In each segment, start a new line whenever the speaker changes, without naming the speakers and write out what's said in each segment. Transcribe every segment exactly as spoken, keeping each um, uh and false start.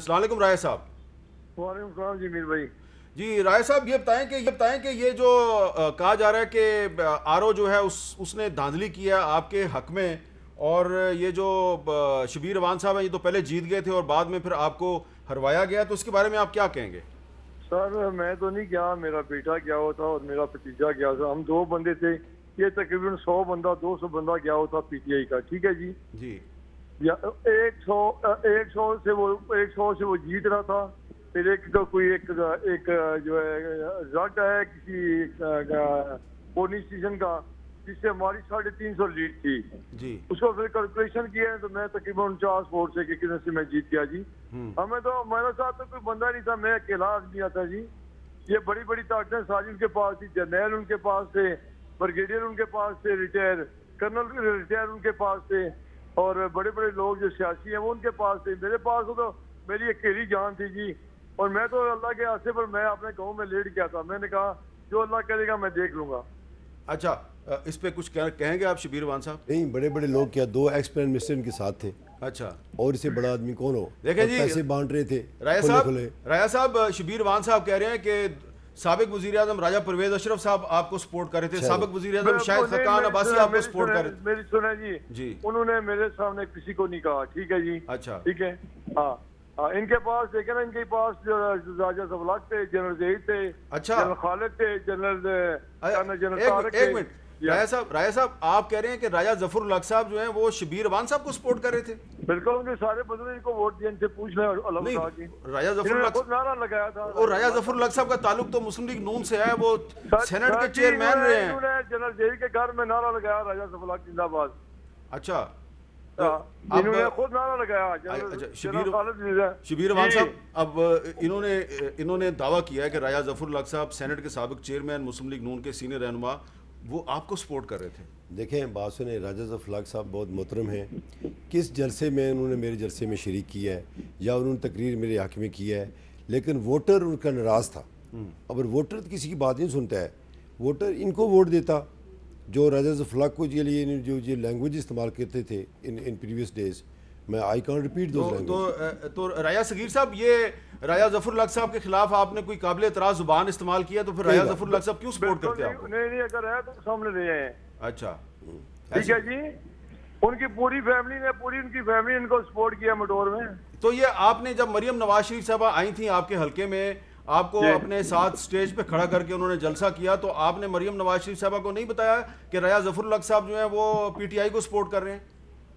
السلام علیکم رائے صاحب۔
وعلیکم السلام جی میر بھائی۔
جی رائے صاحب یہ بتائیں کہ یہ بتائیں کہ یہ جو کہا جا رہا ہے کہ آر او جو ہے اس اس نے دھاندلی کیا آپ کے حق میں، اور یہ جو شبیر اوان صاحب ہیں یہ تو پہلے جیت گئے تھے اور بعد میں پھر آپ کو ہروایا گیا، تو اس کے بارے میں آپ کیا کہیں گے؟
سر میں تو نہیں گیا، میرا بیٹا گیا ہوا تھا اور میرا بھتیجا گیا تھا، ہم دو بندے تھے، یہ تقریباً سو بندہ دو سو بندہ گیا ہوا تھا پی ٹی آئی کا، ٹھیک ہے جی
جی
ایک سو ایک سو سے وہ ایک سو سے وہ جیت رہا تھا، پھر ایک کوئی ایک ایک جو ہے رزلٹ ہے کسی پولنگ اسٹیشن کا جس سے ہماری ساڑھے تین سو لیڈ تھی
جی،
اس کو پھر کیلکولیشن کیا ہے تو میں تقریباً انچاس ووٹ سے کہ کتنے سے میں جیت گیا جی۔ ہمیں تو میرے ساتھ تو کوئی بندہ نہیں تھا، میں اکیلا آدمی آتا جی، یہ بڑی بڑی طاقتیں ساری ان کے پاس تھی، جرنیل ان کے پاس تھے، بریگیڈیئر ان کے پاس تھے ریٹائر، کرنل ریٹائر ان کے پاس تھے، اور بڑے بڑے لوگ جو سیاسی ہیں وہ ان کے پاس تھے، میرے پاس تو میری اکیلی جان تھی جی، اور میں تو اللہ کے حوالے پر میں اپنے گاؤں میں لیٹ گیا تھا، میں نے کہا جو اللہ کرے گا میں دیکھ لوں گا۔
اچھا اس پہ کچھ کہیں گے آپ شبیر اوان صاحب؟
نہیں، بڑے بڑے لوگ کیا دو ایکس پرائم منسٹر ان کے ساتھ تھے،
اچھا
اور اس سے بڑا آدمی کون ہو؟
دیکھیں جی
پیسے بانٹ رہے تھے
رایا
کھلے
صاحب
کھلے۔
رایا صاحب شبیر اوان صاحب کہہ رہے ہیں کہ سابق وزیر اعظم راجہ پرویز اشرف صاحب آپ کو سپورٹ کر رہے تھے، سابق وزیر اعظم شاہد خاقان عباسی آپ کو سپورٹ کر رہے تھے۔
میری سنیں جی
جی
انہوں نے میرے سامنے کسی کو نہیں کہا، ٹھیک ہے جی،
اچھا
ٹھیک ہے ہاں ہاں ان کے پاس دیکھیں نا، ان کے پاس جو راجہ سبلاک تھے، جنرل زہید تھے،
اچھا
جنرل خالد تھے، جنرل جنرل
ایک
طارق
ایک
تھے۔
منٹ رایا صاحب رایا صاحب آپ کہہ رہے ہیں کہ راجہ ظفر الحق صاحب جو ہیں وہ شبیر اوان صاحب کو سپورٹ کر رہے تھے؟
بالکل، ان کے سارے بندوں نے ان کو ووٹ دیا، ان سے پوچھ لیں اللہ
نہیں،
کی
راجہ ظفر
انہوں نے
الحق
خود نعرہ لگایا تھا،
اور راجہ ظفر الحق صاحب کا تعلق تو مسلم لیگ نون سے ہے، وہ سینٹ کے چیئرمین رہے ہیں۔
انہوں نے جنرل زہید کے گھر میں نعرہ لگایا راجہ ظفر الحق زندہ باد۔
اچھا
انہوں نے خود نعرہ لگایا
شبیر اوان صاحب، اب انہوں نے انہوں نے دعویٰ کیا ہے کہ راجہ ظفر الحق صاحب سینٹ کے سابق چیئرمین، مسلم لیگ نون کے سینئر رہنما، وہ آپ کو سپورٹ کر رہے تھے۔
دیکھیں بات سنیں، راجہ ظفر الحق صاحب بہت محترم ہیں، کس جلسے میں انہوں نے میرے جلسے میں شریک کیا ہے یا انہوں نے تقریر میرے حق میں کیا ہے، لیکن ووٹر ان کا ناراض تھا۔ اگر ووٹر کسی کی بات نہیں سنتا ہے، ووٹر ان کو ووٹ دیتا جو راجہ ظفر الحق کو کے لیے جو یہ لینگویج استعمال کرتے تھے ان ان پریویس ڈیز، میں I can't repeat those language.
تو راجہ صغیر صاحب، یہ راجہ ظفر الحق صاحب کے خلاف آپ نے کوئی قابل اعتراض زبان استعمال کیا تو پھر راجہ ظفر الحق صاحب کیوں سپورٹ کرتے ہیں آپ کو؟
نہیں نہیں، اگر ہے تو سامنے رہے ہیں۔
اچھا
ٹھیک ہے جی، ان کی پوری فیملی نے پوری ان کی فیملی ان کو سپورٹ کیا مٹور میں۔
تو یہ آپ نے جب مریم نواز شریف صاحبہ آئی تھیں آپ کے حلقے میں، آپ کو اپنے ساتھ سٹیج پہ کھڑا کر کے انہوں نے جلسہ کیا، تو آپ نے مریم نواز شریف صاحبہ کو نہیں بتایا کہ راجہ ظفر الحق صاحب جو ہیں وہ پی ٹی آئی کو سپورٹ کر رہے ہیں؟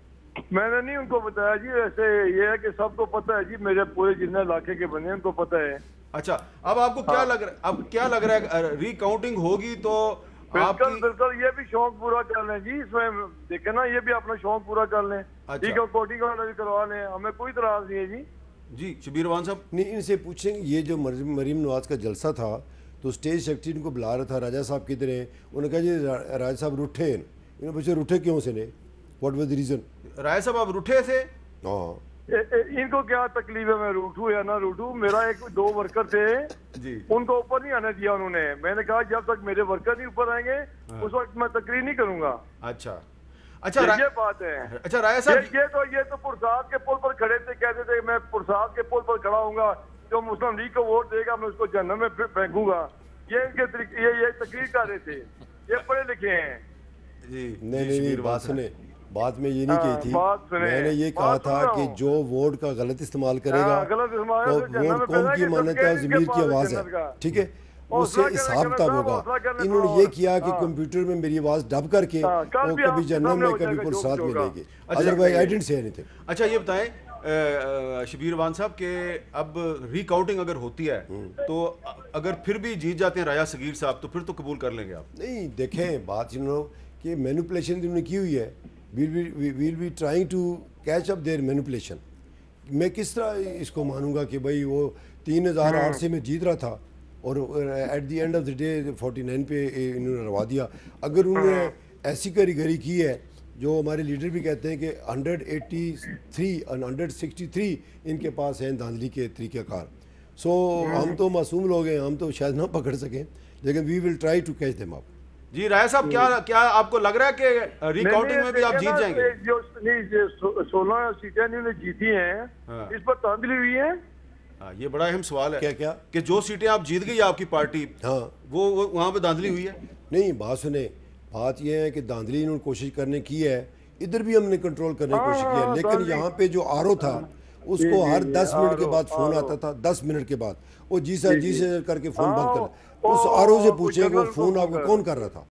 میں نے نہیں ان کو بتایا جی، ویسے یہ ہے کہ سب کو پتہ ہے جی، میرے پورے جتنے علاقے کے بندے ان کو پتہ ہے۔
اچھا اب آپ کو کیا لگ رہا ہے اب کیا لگ رہا ہے ری کاؤنٹنگ ہوگی تو آپ
بالکل بالکل، یہ بھی شوق پورا کر لیں جی، اس میں دیکھیں نا، یہ بھی اپنا شوق پورا کر لیں، ٹھیک ہے، کوٹنگ والا بھی کروا لیں، ہمیں کوئی اعتراض نہیں ہے جی۔
جی شبیر اوان صاحب،
نہیں، ان سے پوچھیں یہ جو مریم نواز کا جلسہ تھا تو اسٹیج سیکرٹری ان کو بلا رہا تھا، راجہ صاحب کدھر ہیں؟ انہوں نے کہا جی راجہ صاحب روٹھے ہیں۔ انہوں نے پوچھا روٹھے کیوں سے نے، what was the reason?
Raja صاحب آپ روٹھے تھے؟
ہاں،
ان کو کیا تکلیف ہے میں روٹوں یا نہ روٹوں؟ میرا ایک دو ورکر تھے
جی،
ان کو اوپر نہیں آنے دیا انہوں نے، میں نے کہا جب تک میرے ورکر نہیں اوپر آئیں گے اس وقت میں تقریر نہیں کروں گا۔
اچھا اچھا
یہ بات ہے۔
اچھا راجہ صاحب،
یہ تو یہ تو پرساد کے پل پر کھڑے تھے، کہتے تھے میں پرساد کے پل پر کھڑا ہوں گا، جو مسلم لیگ کو ووٹ دے گا میں اس کو جہنم میں پھینکوں گا، یہ ان کے طریقے، یہ یہ تقریر کر رہے تھے، یہ پڑھے لکھے ہیں۔
جی
نہیں نہیں، بات سنیں، بات میں یہ نہیں کہی تھی، میں نے یہ کہا تھا کہ جو ووٹ کا غلط استعمال کرے گا، ووٹ قوم کی امانت ہے اور ضمیر کی آواز ہے، ٹھیک ہے، اس سے حساب کتاب ہوگا۔ انہوں نے یہ کیا کہ کمپیوٹر میں میری آواز ڈب کر کے وہ کبھی جہنم میں کبھی پرساد میں لے گے، otherwise I didn't say anything.
اچھا یہ بتائیں شبیر اوان صاحب کہ اب ری کاؤنٹنگ اگر ہوتی ہے تو اگر پھر بھی جیت جاتے ہیں راجہ صغیر صاحب تو پھر تو قبول کر لیں گے آپ؟
نہیں، دیکھیں بات انہوں کہ مینوپولیشن انہوں نے کی ہوئی ہے، we'll be trying to catch up their manipulation. میں کس طرح اس کو مانوں گا کہ بھائی وہ تین ہزار آٹھ سے میں جیت رہا تھا اور at the end of the day forty nine پہ انہوں نے روا دیا۔ اگر انہوں نے ایسی کاریگری کی ہے جو ہمارے لیڈر بھی کہتے ہیں کہ hundred eighty three hundred sixty three ان کے پاس ہیں دھاندلی کے طریقہ کار، سو ہم تو معصوم لوگ ہیں، ہم تو شاید نہ پکڑ سکیں، لیکن we will try to catch them up.
جی راجہ صاحب، کیا کیا آپ کو لگ رہا ہے کہ ری کاؤنٹنگ میں بھی آپ جیت جائیں گے؟
جو سولہ سیٹیں انہوں نے جیتی ہیں اس پر دھاندلی ہوئی ہے،
ہاں یہ بڑا اہم سوال ہے
کیا کیا
کہ جو سیٹیں آپ جیت گئی آپ کی پارٹی
ہاں
وہ وہ وہاں پہ دھاندلی ہوئی ہے؟
نہیں بات سنیں، بات یہ ہے کہ دھاندلی انہوں نے کوشش کرنے کی ہے، ادھر بھی ہم نے کنٹرول کرنے کی کوشش کی ہے، لیکن یہاں پہ جو آر او تھا اس کو ہر دس منٹ کے بعد فون آتا تھا، دس منٹ کے بعد وہ جی سر جی سر کر کے فون بند کر، اس آر او سے پوچھیں کہ وہ فون آپ کو کون کر رہا تھا؟